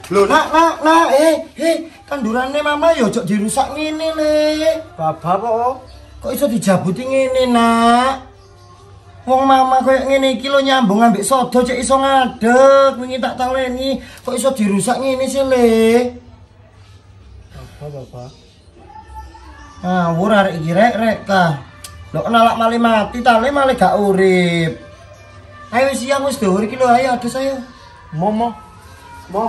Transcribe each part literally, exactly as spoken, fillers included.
Lho nak nak nak eh eh tandurannya mama yo ojo dirusak ngene le. Bapak kok kok iso dijabuti ngene nak. Wong mama koyo ngene iki lho nyambung ambek sodo cek iso ngadeg wingi tak taweni kok iso dirusak ngene sih le. Bapak bapak. Ngawur arek iki rek rek ka. Lho nalak male mati tale male gak urip. Ayo siang wis dhuwur iki lho ayo adus ayo. Momo. Mo.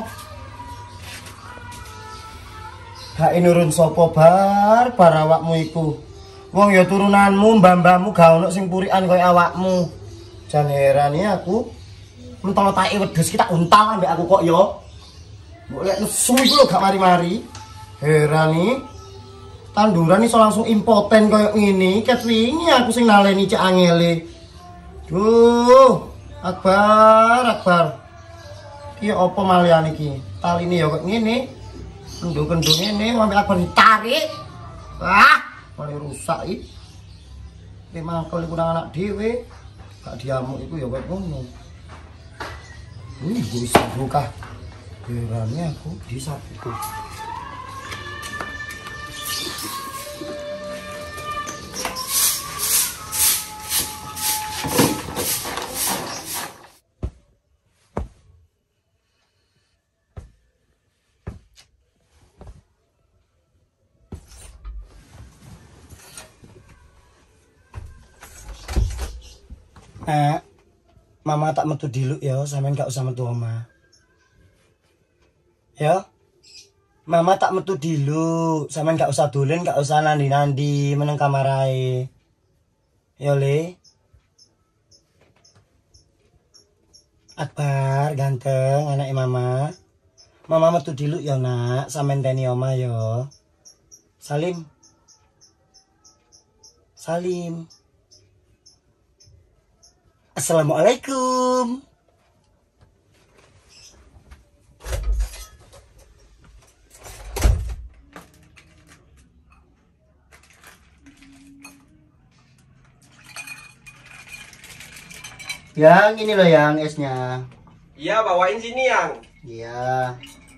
Gak nurun sapa bar bar awakmu iku. Wong ya turunanmu, mbah-mbahmu gak ono sing purikan koyo awakmu. Jan herani aku. Mentolo take wedhus kita untal ambek aku kok ya. Mbok lek nesu iku lho gak mari-mari. Herani. Tanduran iso langsung impoten koyo ngene. Ket wingi aku sing naleni cek angele. Duh, Akbar, Akbar. Iki apa malian iki? Taline ya kok ngene. Kendung-kendung ngene, sampe Akbar ditarik. Wah, mulai rusak iki. Ki mangkel iku nang anak dhewe. Gak diamuk iku ya kok ngono. Wih, bisa buka. Berane aku disapu. Nah, mama tak metu diluk ya, sampean gak usah metu oma. Ya. Mama tak metu diluk, sampean gak usah dolen, gak usah nandi-nandi meneng kamarae. Ya le. Akbar ganteng anake mama. Mama metu diluk ya nak, sampean teni oma ya. Salim. Salim. Assalamualaikum. Yang ini loh yang esnya. Iya, bawain sini yang. Iya.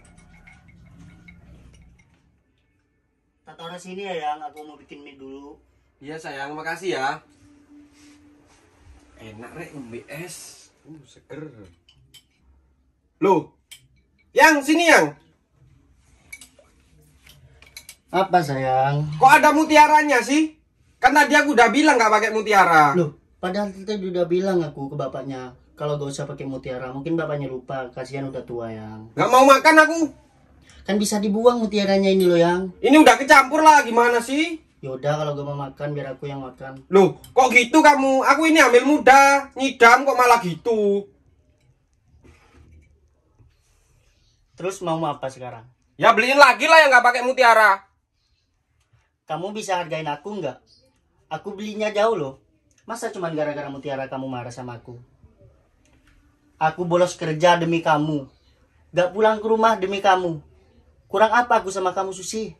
Taruh sini ya yang, aku mau bikin mie dulu. Iya sayang, makasih ya. Enak rek ngombe es. Uh, seger. Loh. Yang sini yang. Apa sayang? Kok ada mutiaranya sih? Kan tadi aku udah bilang gak pakai mutiara. Loh, padahal kita udah bilang aku ke bapaknya kalau gak usah pakai mutiara. Mungkin bapaknya lupa, kasihan udah tua yang. Gak mau makan aku. Kan bisa dibuang mutiaranya ini loh yang. Ini udah kecampur lah, gimana sih? Yaudah kalau gak mau makan biar aku yang makan. Loh, kok gitu kamu? Aku ini hamil muda, nyidam kok malah gitu. Terus mau apa sekarang? Ya beliin lagi lah yang gak pakai mutiara. Kamu bisa hargain aku nggak? Aku belinya jauh loh. Masa cuma gara-gara mutiara kamu marah sama aku? Aku bolos kerja demi kamu. Gak pulang ke rumah demi kamu. Kurang apa aku sama kamu Susi?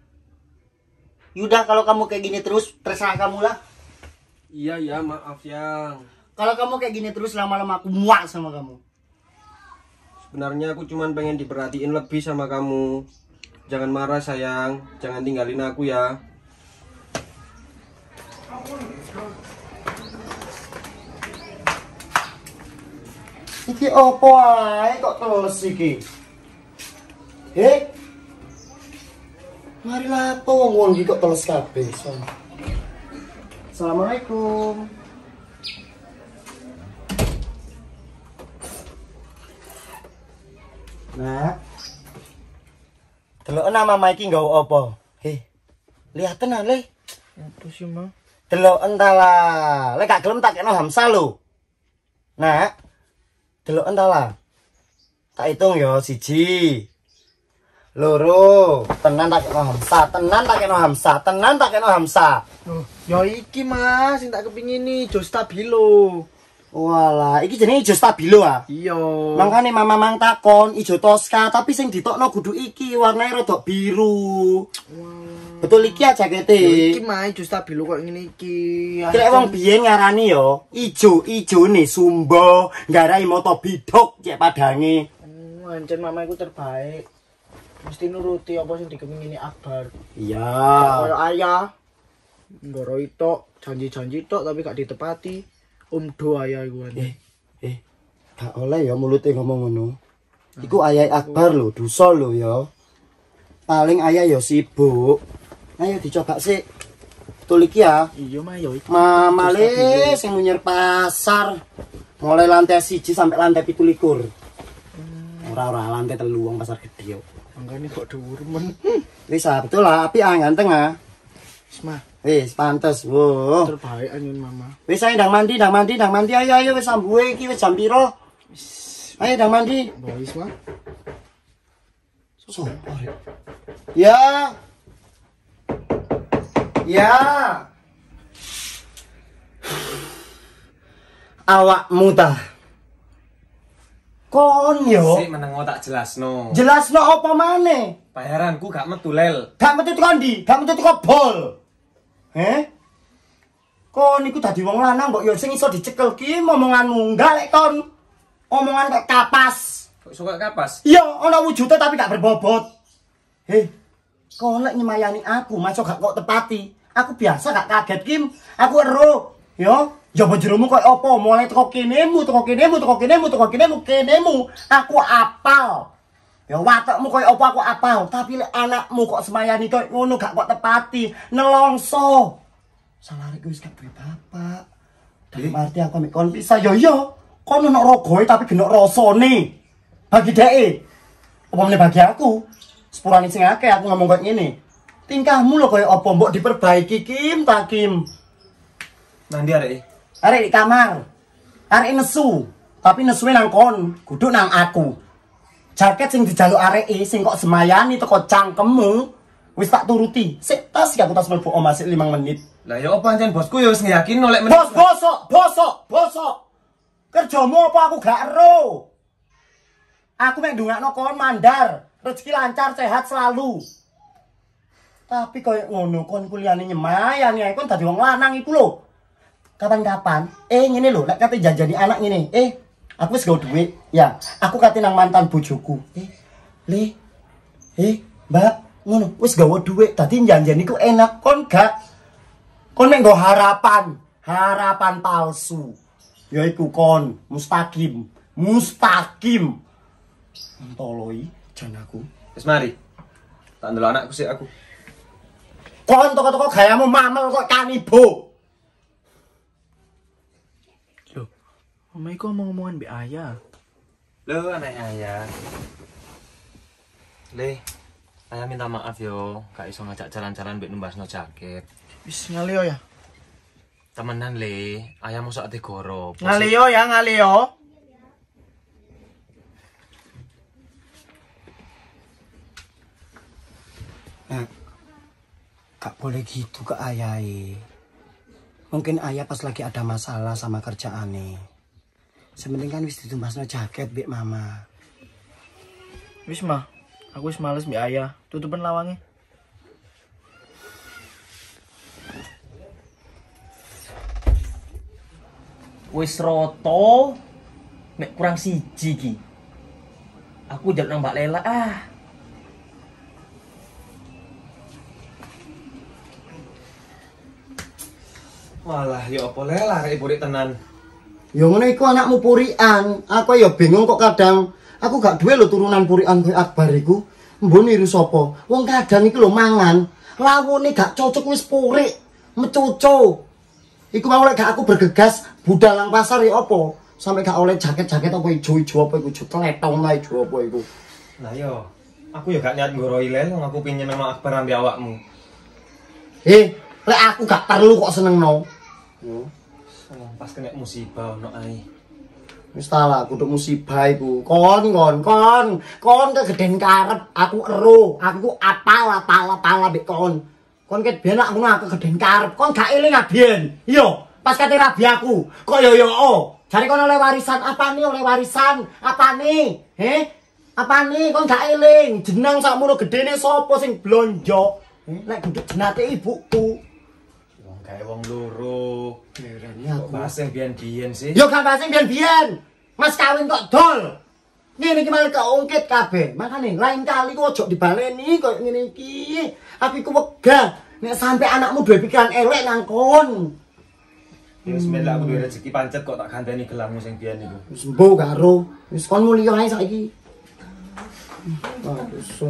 Yudah kalau kamu kayak gini terus terserah kamu lah. Iya ya maaf yang. Kalau kamu kayak gini terus lama-lama aku muak sama kamu. Sebenarnya aku cuman pengen diperhatiin lebih sama kamu. Jangan marah sayang, jangan tinggalin aku ya. Iki opo ae kok teles iki? Eh? Mari lapo wong iki kok teles kabeh. Assalamualaikum. Nah. Delok nama mama iki nggawa apa? Heh. Lihat tenan le. Apa sih, Ma? Delok entala. Lek gak gelem tak kena Hamsa lho. Nah. Delok entala. Tak hitung ya siji. Loro, tenan tak kena Hamsa, tenan tak kena Hamsa, tenan tak kena Hamsa. Oh, ya iki Mas, sing tak kepingin iki ijo stabilo. Walah, iki jenenge ijo stabilo ah. Iya. Mangkane mama mang takon ijo Tosca, tapi sing ditokno kudu iki warnane rada biru. Wow. Betul iki aja kete. Iki mah ijo stabilo kok ngene iki. Krek wong biyen ngarani yo, ijo-ijone sumba, nggarai mata bidhok cek padange. Wancen mama iku terbaik. Mesti nuruti apa sing dikepingini Akbar. Iya. Kayak ayah. Ngoro itu janji-janji tok tapi gak ditepati. Om do ayah iku. Eh, eh. Gak oleh ya mulute ngomong ngono. Iku ayah Akbar lho, dosa lho ya. Paling ayah ya sibuk. Ayo dicoba sih. Betul iki ya. Iya mah ya iki. Mamale sing munyer pasar. Mulai lantai siji sampai lantai pitu likur. Ora-ora lantai telu wong pasar gede yo. Mangkane kok dhuwur men. Wis ah, betul lah, api ah ganteng ah. Wis mah, Wis pantes. Wo. terbaik angin mama. Wis ayo ndang mandi, ndang mandi, ndang mandi ayo ayo wis sambuhe iki wis jam piro? Ayo ndang mandi. Wis mah. So, ya. Ya. Awakmu ta. Kon yo. Sik meneng tak jelasno. Jelasno apa maneh? Bayaranku gak metu lel. Gak metu teko ndi? Gak metu teko bol. Heh? Kon iku dadi wong lanang mbok yo sing iso dicekel ki omonganmu. Enggak lek kon. Omongan kok kapas. Kok suka kapas? Iya, ana wujude tapi gak berbobot. Heh. Kon lek nyemayani aku, masuk gak kok tepati. Aku biasa gak kaget, Kim. Aku ero. Yo, jaba jeromu koyo apa? Mulai teko kenemu, teko kenemu, teko kenemu, teko kenemu, kenemu. Aku apal. Ya watakmu koyo apa aku apal, tapi lek anakmu kok semayani koyo ngono gak kok tepati, nelongso. Salare wis gak duwe bapak. Dalam arti aku mek kon pisah yo yo. Kon ono rogoe tapi genok rasane. Bagi dheke. Apa meneh bagi aku? Sepurane sing akeh aku ngomong koyo ngene. Tingkahmu lho koyo apa mbok diperbaiki Kim, ta Kim. Nanti arek. Arek di kamar. Arek nesu. Tapi nesuwe nang kon, kudu nang aku. Jaket sing dijaluk areke sing kok semayani teko cangkemmu wis tak turuti. Sik tas aku tas mlebu omah sik lima menit. Lah ya apa pancen bosku ya wis ngeyakin oleh Bos bosok, bosok, bosok. Kerjamu apa aku gak ero. Aku mek ndongakno kon mandar, rezeki lancar, sehat selalu. Tapi koyo ngono kon kuliahane nyemayani ae kon dadi wong lanang iku lho. Kapan-kapan, eh ngene lho, nek kate janjani anak ngene, eh aku wis gawe duit, ya. Aku kate nang mantan bojoku. Eh, Le. Eh, Mbak, ngono, wis gawe duit, dadi janjani ku enak kon gak. Kon mek nggo harapan, harapan palsu. Yaiku kon mustaqim, mustaqim. Entoloi jan aku. Wis mari. Tak ndelok anakku sik aku. Kon toko-toko gayamu mamel kok kanibo. Mama iku omong-omongan mbek ayah. Lho anak ayah. Le, ayah minta maaf yo, gak iso ngajak jalan-jalan mbek numbasno jaket. Wis ngalio ya. Temenan le, ayah mosok ate goro. Ngalio ya, ngalio. Nah, gak boleh gitu ke ayah. Mungkin ayah pas lagi ada masalah sama kerjaannya. Sementing kan wis ditumbasno jaket mbek mama. Wis mah, aku wis males mbek ayah. Tutupen lawange. Wis roto mek kurang siji ki. Aku njaluk nang Mbak Lela ah. Walah ya apa le arek burik tenan. Ya ngono iku anakmu purian. Aku ya bingung kok kadang. Aku gak duwe lho turunan purian koyo Akbar iku. Mbok niru sapa? Wong kadang iki lho mangan, lawone gak cocok wis purik, mecucu. Iku mau lek gak aku bergegas budal nang pasar ya apa? Sampai gak oleh jaket-jaket apa ijo-ijo apa iku cletong lah ijo apa iku. Lah yo, aku ya gak niat nggoroi lel, wong aku pengin nang Akbar ambi awakmu. Eh, lek aku gak perlu kok senengno. Yo. Pas kena musibah ono ae. Wis salah kudu musibah iku. Kon kon kon, kon kegeden karep, aku ero, aku apal apal apal mbek kon. Kon ket biyen lak ngono aku kegeden karep, kon gak eling biyen. Iya, pas kate rabi aku. Kok yo yo oh. Jare kon oleh warisan apane oleh warisan? Apane? Heh? Apane kon gak eling? Jeneng sakmono gedene sapa sing blonjo? Heh, nek kudu jenate ibuku. Wong kae wong loro. Ngereni Kok aku. bahas yang biyen-biyen sih. Yo gak bahas biyen-biyen. Mas kawin kok dol. Ngene iki malah keungkit kabeh. Makane lain kali ku ojo dibaleni koyo ngene iki. Aku iku wegah nek sampe anakmu duwe pikiran elek nang kon. Ya wis melak aku duwe rezeki pancet kok tak gandeni gelammu sing biyen iku. Wis mbuh karo. Wis kon mulya ae saiki. Ah, iso.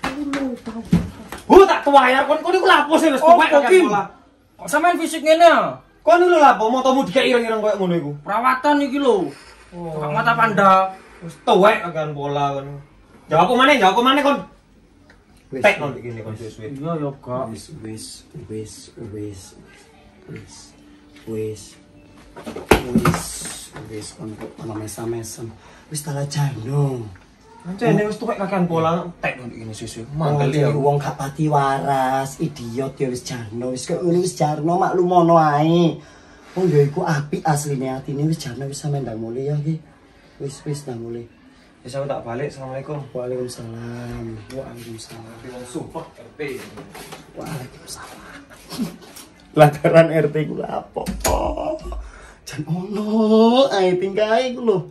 Bu tak tuwayar kon kon iku lapo sih wis tuwek kakek pola. Kok sampean fisik ngene ya? Kon lho lapo motomu dikek ireng-ireng koyo ngono iku. Perawatan iki lho. Kok mata panda. Wis tuwek kakek pola kon. Jawab apa maneh? Jawab apa maneh kon? Wis. Tek nang iki kon suwe-suwe. Iya ya, Kak. Wis wis wis wis wis wis wis wis kon ono mesam-mesam. Wis tala jano. Ancene wis tuwek kakek pola tek nang iki suwe-suwe. Mangkel Mangkel ya. wong gak pati waras, idiot ya wis jarno, wis kok ngono wis jarno maklumono ae. Wong ya iku apik asline atine wis jarno wis sampe ndang mulih ya iki. Wis wis ndang mulih. Wis aku tak balik. Assalamualaikum. Waalaikumsalam. Waalaikumsalam. Wong sumpah R T. Waalaikumsalam. Pelanggaran R T ku apa? Jan ono ae tingkae ku lho.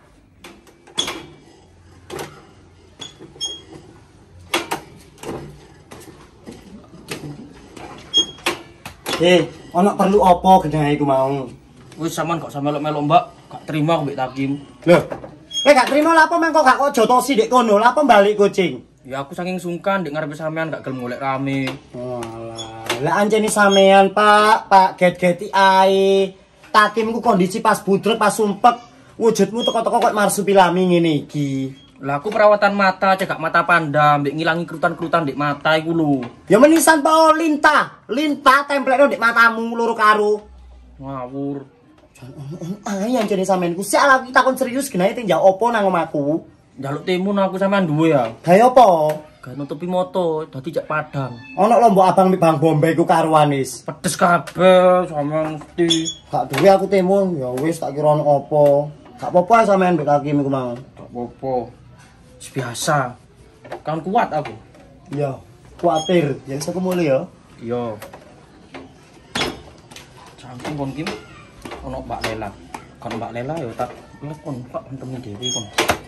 Eh, ono perlu apa genah iku mau? Wis sampean kok sampe melok-melok, Mbak. Gak terima aku mbek Takim. Loh. Eh gak trimo lha apa mengko gak kok jotosi ndek kono, lha apa balik kucing? Ya aku saking sungkan ndek ngarepe sampean gak gelem golek rame. Walah, lah anjene sampean, Pak, Pak get-geti ae. Takim ku kondisi pas budrek, pas sumpek. Wujudmu teko-teko kok marsupilami ngene iki. Lah aku perawatan mata, cegak mata panda, mbek ngilangi kerutan-kerutan ndek mata iku lho. Ya menisan po lintah, lintah templekno ndek matamu loro karo. Ngawur. Ae anjene sampean ku sik lagi takon serius genahe tinjak opo nang omahku. Njaluk timun aku sampean duwe ya. Gawe apa? Gak nutupi moto, dadi jak padang. Ono lombok abang mbek Bang Bombay ku karuan wis. Pedes kabeh sampean mesti. Gak duwe aku timun, ya wis tak kira ono apa. Gak apa-apa sampean mbek Takim iku mau. Gak apa-apa. Biasa. Kan kuat aku. Iya, kuatir. Yang saya mulai ya. Iya. Saking kon Kim ono Mbak Lela. Kan Mbak Lela ya tak lekon Pak temen dhewe kon.